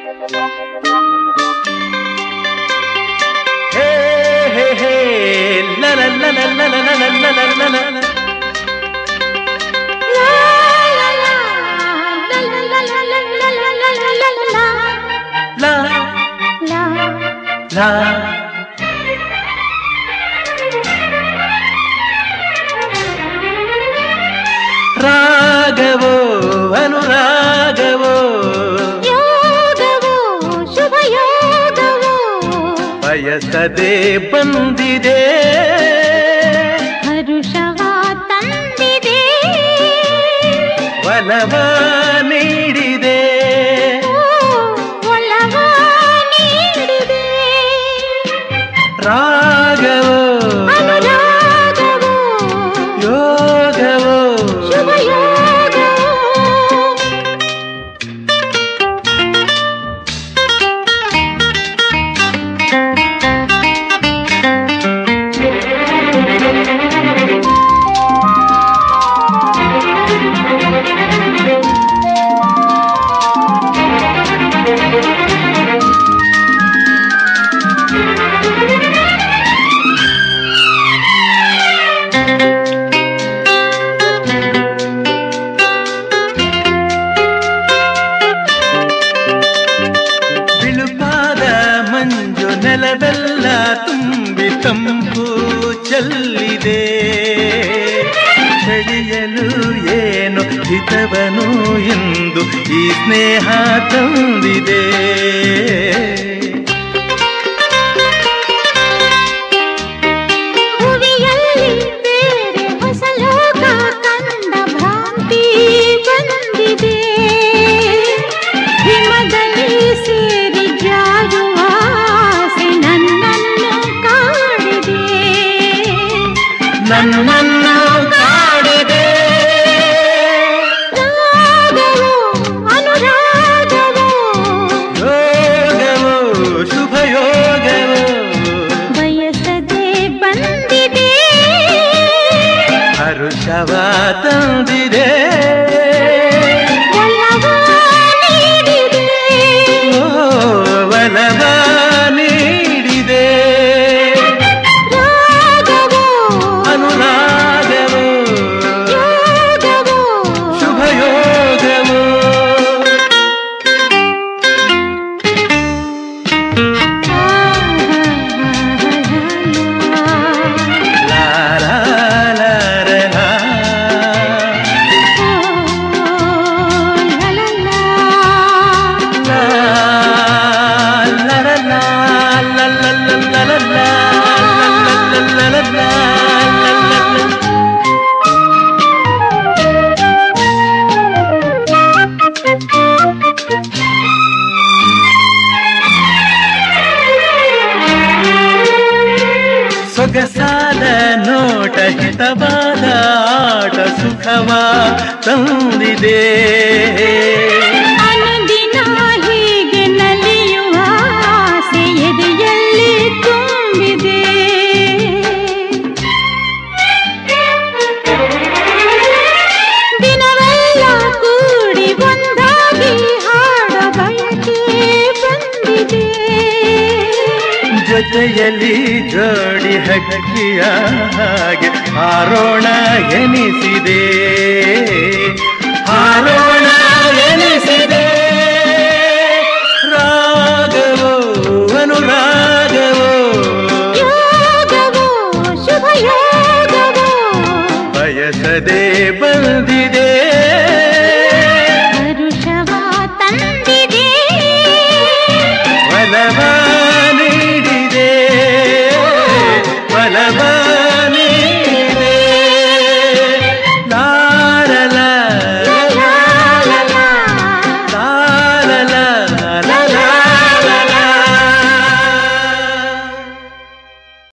ರಾಗವೋ ಅನುರಾಗವೋ ಯೋಗವೋ ಶುಭ ಯೋಗವೋ ಬಯಸದೆ ಬಂದಿದೆ ಹರುಷವ ತಂದಿದೆ ಒಲವ ನೀಡಿದೆ ಒಲವ ನೀಡಿದೆ ರಾಗವೋ ಅನುರಾಗವೋ ಯೋಗವೋ ಶುಭ ಯೋಗವೋ ಬಿಳುಪಾದ ಮಂಜು ನೆಲವೆಲ್ಲ ತುಂಬಿ ತಂಪು ಚೆಲ್ಲಿದೆ ಚಳಿಯಲು ಏನು ಹಿತವನು ಎಂದು ಈ ಸ್ನೇಹ ತಂದಿದೆ ಭುವಿಯಲ್ಲಿ ಬೇರೆ ಹೊಸ ಲೋಕ ಕಂಡ ಭ್ರಾಂತಿ ಬಂದಿದೆ ಹಿಮದಲ್ಲಿ ಸೇರಿ ಜಾರುವ ಆಸೆ ನನ್ನನ್ನು ಕಾಡಿದೆ ನನ್ನನ್ನು ಕಾಡಿದೆ ರಾಗವೋ ಅನುರಾಗವೋ ಯೋಗವೋ ಶುಭ ಯೋಗವೋ ಬಯಸದೆ ಬಂದಿದೆ ಹರುಷವ ತಂದಿದೆ ಒಲವ ನೀಡಿದೆ ಒಲವ ನೀಡಿದೆ ರಾಗವೋ ಅನುರಾಗವೋ ಯೋಗವೋ ಶುಭ ಯೋಗವೋ ಲಾ ಲಾ ಲಾ ರೆ ಲಾ. ಲಾ ಲಾ ರ ಲಾ ಲಾ ಲಾ ಲಾ ಲಾ ಲಾ ಲಾ ಲಾ ಲಾ ಲಾ ಲಾ. ಸೊಗಸಾದ ನೋಟ ಹಿತವಾದ ಆಟ ಸುಖವ ತಂದಿದೆ ಅನುದಿನ ಹೀಗೆ ನಲಿಯುವ ಆಸೆ ಎದೆಯಲ್ಲಿ ತುಂಬಿದೆ ದಿನವೆಲ್ಲ ಕೂಡಿ ಒಂದಾಗಿ ಹಾಡ ಬಯಕೆ ಬಂದಿದೆ ಜೊತೆಯಲ್ಲಿ ಜೋಡಿ ಹಕ್ಕಿಯ ಹಾಗೆ ಹಾರೋಣ ಎನಿಸಿದೆ ಹಾರೋಣ ಎನಿಸಿದೆ ರಾಗವೋ ಅನುರಾಗವೋ ಯೋಗವೋ ಶುಭ ಯೋಗವೋ ಬಯಸದೆ ಬಂದಿದೆ